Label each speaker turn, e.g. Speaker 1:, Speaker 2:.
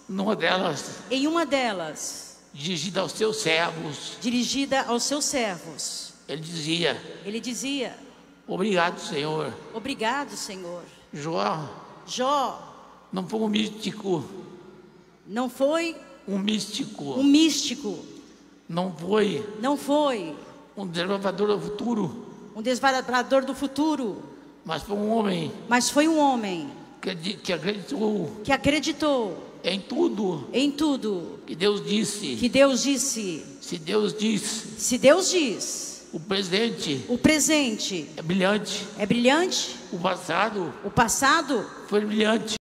Speaker 1: Em uma delas,
Speaker 2: dirigida aos seus servos, ele dizia: obrigado, Senhor.
Speaker 1: Obrigado, Senhor.
Speaker 2: Jó não foi um místico.
Speaker 1: Não foi
Speaker 2: um místico. Não foi um desbravador do futuro. Mas foi um homem. Que acreditou em tudo que Deus disse. Se Deus diz, o presente é brilhante. O passado foi brilhante.